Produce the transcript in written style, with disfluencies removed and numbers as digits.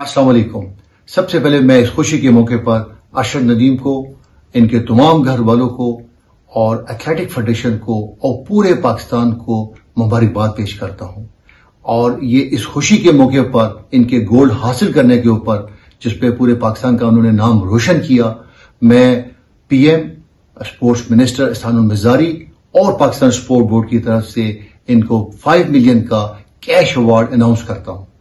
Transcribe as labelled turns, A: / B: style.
A: अस्सलाम वालेकुम। सबसे पहले मैं इस खुशी के मौके पर अरशद नदीम को, इनके तमाम घर वालों को और एथलेटिक फेडरेशन को और पूरे पाकिस्तान को मुबारकबाद पेश करता हूं। और ये इस खुशी के मौके पर इनके गोल्ड हासिल करने के ऊपर, जिसपे पूरे पाकिस्तान का उन्होंने नाम रोशन किया, मैं PM, sports minister Ehsanul Mazari और पाकिस्तान स्पोर्ट बोर्ड की तरफ से इनको 5 मिलियन का कैश अवार्ड अनाउंस करता हूं।